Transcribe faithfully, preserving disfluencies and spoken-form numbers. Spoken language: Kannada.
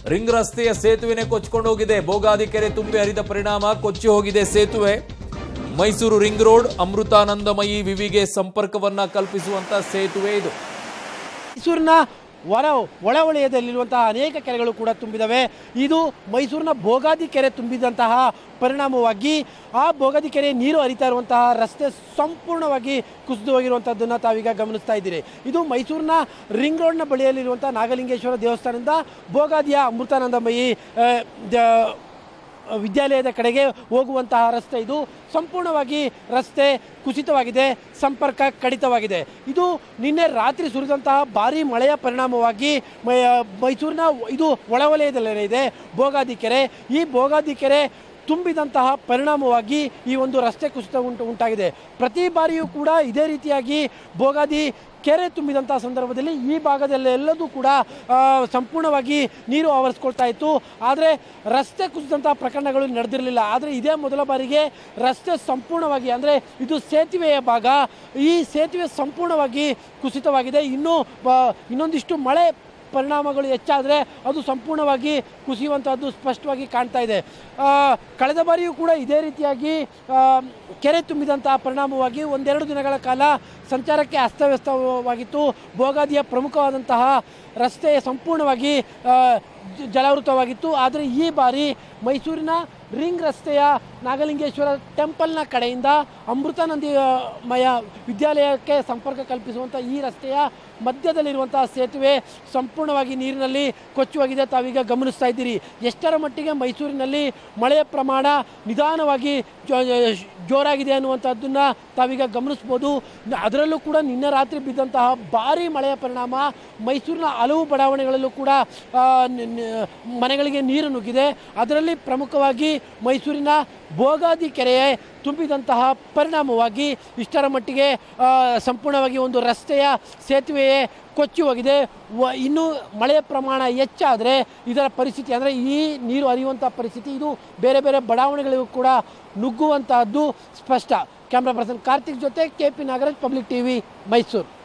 ರಿಂಗ್ ರಸ್ತೆಯ ಸೇತುವೆನೇ ಕೊಚ್ಚಿಕೊಂಡು ಹೋಗಿದೆ. ಭೋಗಾದಿ ಕೆರೆ ತುಂಬಿ ಹರಿದ ಪರಿಣಾಮ ಕೊಚ್ಚಿ ಹೋಗಿದೆ ಸೇತುವೆ. ಮೈಸೂರು ರಿಂಗ್ ರೋಡ್ ಅಮೃತಾನಂದಮಯಿ ವಿವಿಗೆ ಸಂಪರ್ಕವನ್ನ ಕಲ್ಪಿಸುವಂತ ಸೇತುವೆ ಇದು. ಮೈಸೂರಿನ ಹೊರ ಒಳವಲಯದಲ್ಲಿರುವಂತಹ ಅನೇಕ ಕೆರೆಗಳು ಕೂಡ ತುಂಬಿದವೆ. ಇದು ಮೈಸೂರಿನ ಭೋಗಾದಿ ಕೆರೆ ತುಂಬಿದಂತಹ ಪರಿಣಾಮವಾಗಿ ಆ ಭೋಗಾದಿ ಕೆರೆ ನೀರು ಹರಿತಾ ಇರುವಂತಹ ರಸ್ತೆ ಸಂಪೂರ್ಣವಾಗಿ ಕುಸಿದು ಹೋಗಿರುವಂಥದ್ದನ್ನು ತಾವೀಗ ಗಮನಿಸ್ತಾ ಇದ್ದೀರಿ. ಇದು ಮೈಸೂರಿನ ರಿಂಗ್ ರೋಡ್ನ ಬಳಿಯಲ್ಲಿರುವಂಥ ನಾಗಲಿಂಗೇಶ್ವರ ದೇವಸ್ಥಾನದಿಂದ ಭೋಗಾದಿಯ ಅಮೃತಾನಂದಮಯಿ ವಿದ್ಯಾಲಯದ ಕಡೆಗೆ ಹೋಗುವಂತಹ ರಸ್ತೆ. ಇದು ಸಂಪೂರ್ಣವಾಗಿ ರಸ್ತೆ ಕುಸಿತವಾಗಿದೆ, ಸಂಪರ್ಕ ಕಡಿತವಾಗಿದೆ. ಇದು ನಿನ್ನೆ ರಾತ್ರಿ ಸುರಿದಂತಹ ಭಾರೀ ಮಳೆಯ ಪರಿಣಾಮವಾಗಿ ಮೈಸೂರಿನ ಇದು ಒಳವಲಯದಲ್ಲೇ ಇದೆ ಭೋಗಾದಿ ಕೆರೆ. ಈ ಭೋಗಾದಿ ಕೆರೆ ತುಂಬಿದಂತಹ ಪರಿಣಾಮವಾಗಿ ಈ ಒಂದು ರಸ್ತೆ ಕುಸಿತ ಉಂಟು ಉಂಟಾಗಿದೆ. ಪ್ರತಿ ಬಾರಿಯೂ ಕೂಡ ಇದೇ ರೀತಿಯಾಗಿ ಭೋಗಾದಿ ಕೆರೆ ತುಂಬಿದಂಥ ಸಂದರ್ಭದಲ್ಲಿ ಈ ಭಾಗದಲ್ಲೆಲ್ಲದೂ ಕೂಡ ಸಂಪೂರ್ಣವಾಗಿ ನೀರು ಆವರಿಸ್ಕೊಳ್ತಾ ಇತ್ತು. ಆದರೆ ರಸ್ತೆ ಕುಸಿದಂಥ ಪ್ರಕರಣಗಳು ನಡೆದಿರಲಿಲ್ಲ. ಆದರೆ ಇದೇ ಮೊದಲ ಬಾರಿಗೆ ರಸ್ತೆ ಸಂಪೂರ್ಣವಾಗಿ, ಅಂದರೆ ಇದು ಸೇತುವೆಯ ಭಾಗ, ಈ ಸೇತುವೆ ಸಂಪೂರ್ಣವಾಗಿ ಕುಸಿತವಾಗಿದೆ. ಇನ್ನೂ ಇನ್ನೊಂದಿಷ್ಟು ಮಳೆ ಪರಿಣಾಮಗಳು ಹೆಚ್ಚಾದರೆ ಅದು ಸಂಪೂರ್ಣವಾಗಿ ಕುಸಿಯುವಂಥದ್ದು ಸ್ಪಷ್ಟವಾಗಿ ಕಾಣ್ತಾ ಇದೆ. ಕಳೆದ ಬಾರಿಯೂ ಕೂಡ ಇದೇ ರೀತಿಯಾಗಿ ಕೆರೆ ತುಂಬಿದಂತಹ ಪರಿಣಾಮವಾಗಿ ಒಂದೆರಡು ದಿನಗಳ ಕಾಲ ಸಂಚಾರಕ್ಕೆ ಅಸ್ತವ್ಯಸ್ತವಾಗಿತ್ತು. ಭೋಗಾದಿಯ ಪ್ರಮುಖವಾದಂತಹ ರಸ್ತೆ ಸಂಪೂರ್ಣವಾಗಿ ಜಲಾವೃತವಾಗಿತ್ತು. ಆದರೆ ಈ ಬಾರಿ ಮೈಸೂರಿನ ರಿಂಗ್ ರಸ್ತೆಯ ನಾಗಲಿಂಗೇಶ್ವರ ಟೆಂಪಲ್ನ ಕಡೆಯಿಂದ ಅಮೃತಾನಂದಮಯ ವಿದ್ಯಾಲಯಕ್ಕೆ ಸಂಪರ್ಕ ಕಲ್ಪಿಸುವಂಥ ಈ ರಸ್ತೆಯ ಮಧ್ಯದಲ್ಲಿರುವಂತಹ ಸೇತುವೆ ಸಂಪೂರ್ಣವಾಗಿ ನೀರಿನಲ್ಲಿ ಕೊಚ್ಚಿ ಹೋಗಿದೆ. ತಾವೀಗ ಗಮನಿಸ್ತಾ ಇದ್ದೀರಿ ಎಷ್ಟರ ಮಟ್ಟಿಗೆ ಮೈಸೂರಿನಲ್ಲಿ ಮಳೆಯ ಪ್ರಮಾಣ ನಿಧಾನವಾಗಿ ಜೋರಾಗಿದೆ ಅನ್ನುವಂಥದ್ದನ್ನು ತಾವೀಗ ಗಮನಿಸ್ಬೋದು. ಅದರಲ್ಲೂ ಕೂಡ ನಿನ್ನೆ ರಾತ್ರಿ ಬಿದ್ದಂತಹ ಭಾರೀ ಮಳೆಯ ಪರಿಣಾಮ ಮೈಸೂರಿನ ಹಲವು ಬಡಾವಣೆಗಳಲ್ಲೂ ಕೂಡ ಮನೆಗಳಿಗೆ ನೀರು ನುಗ್ಗಿದೆ. ಅದರಲ್ಲಿ ಪ್ರಮುಖವಾಗಿ ಮೈಸೂರಿನ ಭೋಗಾದಿ ಕೆರೆಯ ತುಂಬಿದಂತಹ ಪರಿಣಾಮವಾಗಿ ಇಷ್ಟರ ಮಟ್ಟಿಗೆ ಸಂಪೂರ್ಣವಾಗಿ ಒಂದು ರಸ್ತೆಯ ಸೇತುವೆಯೇ ಕೊಚ್ಚಿ ಹೋಗಿದೆ. ಇನ್ನೂ ಮಳೆಯ ಪ್ರಮಾಣ ಹೆಚ್ಚಾದರೆ ಇದರ ಪರಿಸ್ಥಿತಿ, ಅಂದರೆ ಈ ನೀರು ಹರಿಯುವಂಥ ಪರಿಸ್ಥಿತಿ ಇದು ಬೇರೆ ಬೇರೆ ಬಡಾವಣೆಗಳಿಗೂ ಕೂಡ ನುಗ್ಗುವಂತಹದ್ದು ಸ್ಪಷ್ಟ. ಕ್ಯಾಮ್ರಾ ಪರ್ಸನ್ ಕಾರ್ತಿಕ್ ಜೊತೆ K P Nagaraj, public TV, Mysuru.